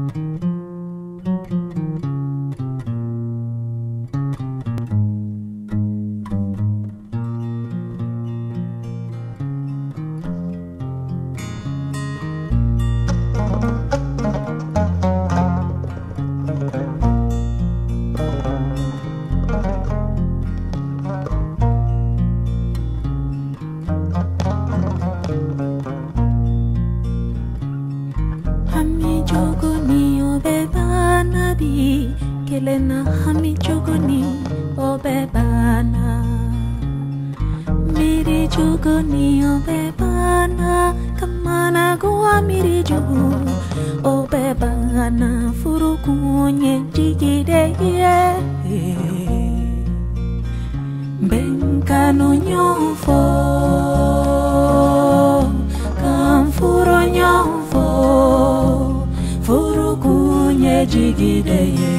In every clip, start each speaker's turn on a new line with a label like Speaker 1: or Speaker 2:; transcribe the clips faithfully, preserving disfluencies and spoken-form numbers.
Speaker 1: Kelena hami chuguni obebana Miri chuguni obebana Kamana goa miri chugu obebana Furukunye jigide ye Benkano nyofo Kamfuro nyofo Furukunye jigide ye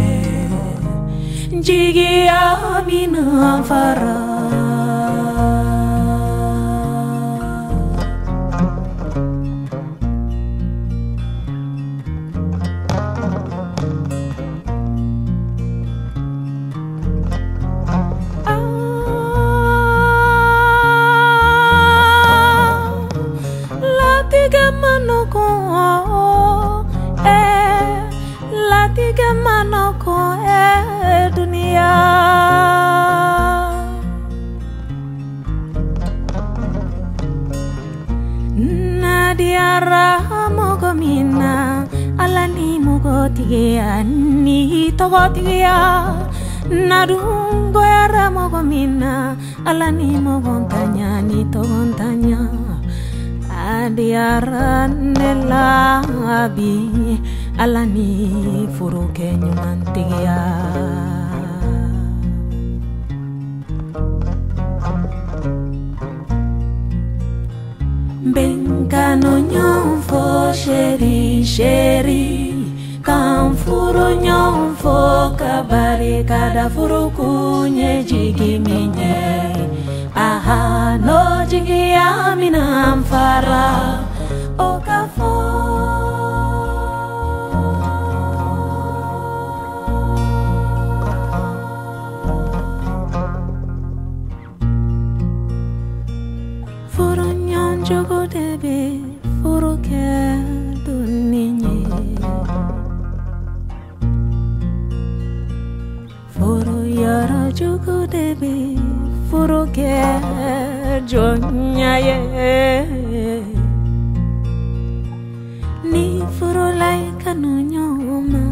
Speaker 1: Jigi amina fara Latiga manoko eh Latiga manoko eh dunia Nadia ramogo mina alani mogo tigia ni togo tigia Narungo ramogo mina alani mogo tanya ni togo tanya Adiara nela abi alani furuke nyumantigia Benkano nyonfo sheri sheri Kamfuro nyonfo kabari kada furukunye jigi minye Aha no jigi amina amfara okafo Furo nyonjogo debe furo ke duninye Furo yara jogo debe furo ke jonya ye Ni furo lai kanu nyoma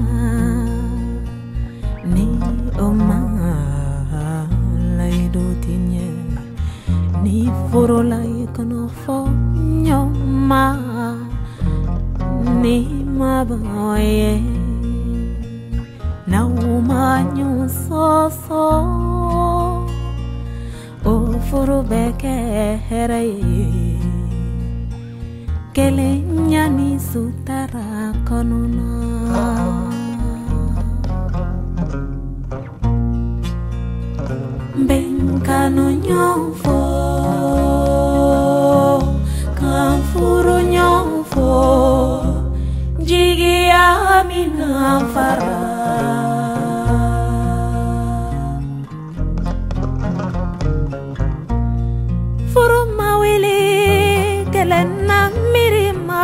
Speaker 1: Ni oma lai do tinye Ni furo lai kanu fo nyoma Ni maboye Na uma nyo so so O furo beke heraye Kele nyani sutara konuna Benkano nyofo Kamfuro nyofo Jigi amina fara Furo mawili kelena mirima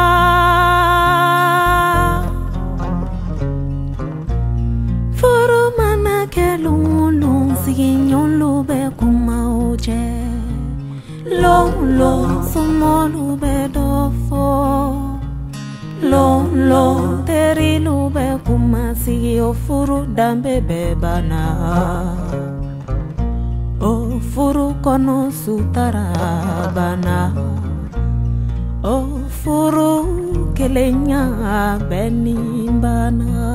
Speaker 1: Furo mana kelulu siginyon lube kuma uche Long long sumo lube dofo Long long teri lube kuma sigi o furu dambe bebana O furu kono sutara bana O furu kelenya benimbana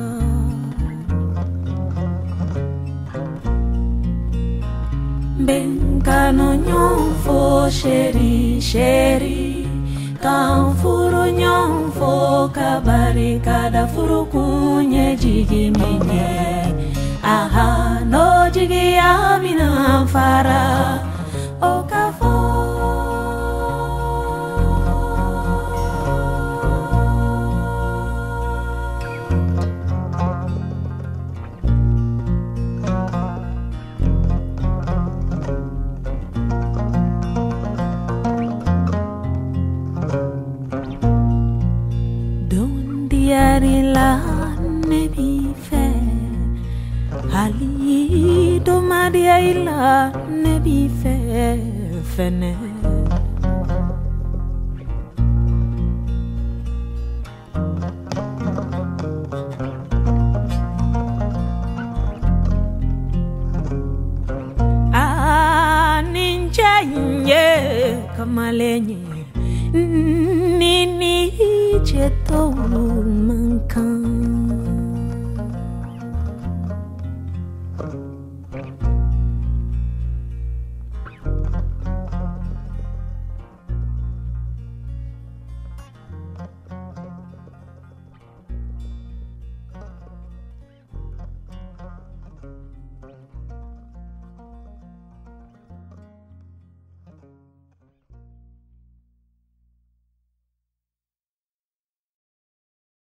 Speaker 1: Benkano nyonfo sheri sheri Kamfuro nyonfo kabari kada furu kunye jigi minye Aha no jigi amina fara okafo yari la nebi fe Ali do maria ila nebi fe fene Ah ninja nye kamalenye Nini cheto mankan